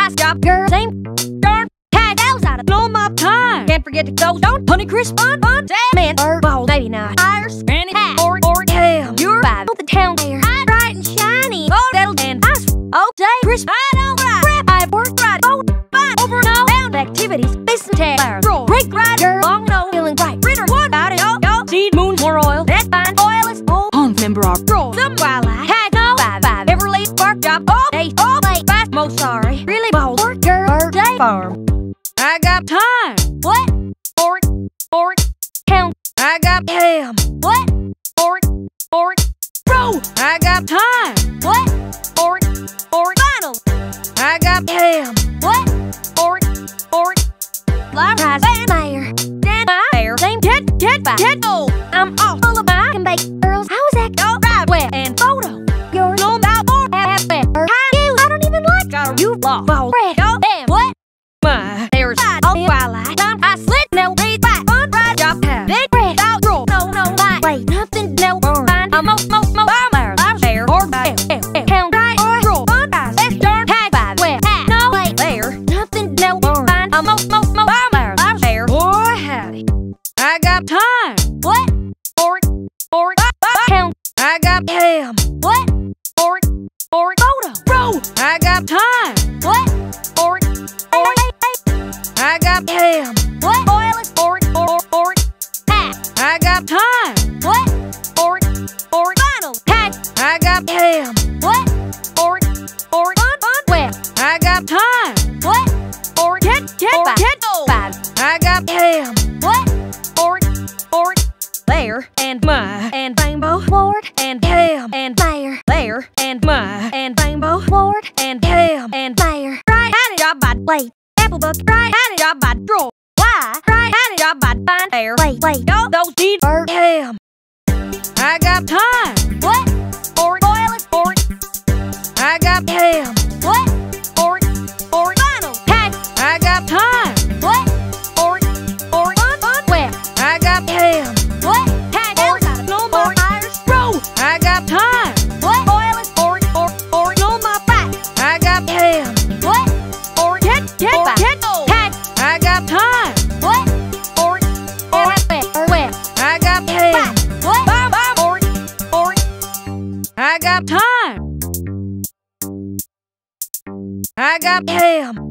Ice job, girl, same darn tag outside of all my time. Can't forget to go don't honey crisp fun man ball baby now tires granny hat or damn you're five the town there bright and shiny gold settled and ice oh say crisp I don't ride crap I've worked right oh fine over and all round activities listen to roll break ride girl long no feeling bright ritter one about it oh seed moon more oil that's fine oil is old on member our roll some while I had no five Everly spark job oh hey oh wait fast most sorry really bold work girl day farm I got time what or count I got damn what or row I got time what or final I got damn what or live rise and mayor dan mayor same ted oh I'm all full of I can make girls how's that go right wet and photo you're no about or have better you I don't even like got you lost ball red oh damn what my there's all while I slit no read back on ride job big red out roll no light wait nothing no burn I'm bomber I'm there or count right or roll on eyes let's darn tag five well no wait there nothing no burn I'm bomber I'm there boy howdy I got time what or count I got damn what or photo roll I got time what or I got damn what oil is or hat I got time what or final tag I got damn what or well I got time what or get five I got damn what or there and my and rainbow ward and damn and there and my and rainbow ward and damn and there right had a job I'd wait Applejack right had a job I'd draw why right had a job I'd find there wait all those deeds are damn I got time what or oil is or I got damn what or final tag I got time what or well I got damn what tag outside no more tires row I got time what oil is or no my back I got damn what or get tag I got time what or well I got damn what or I got time I got damn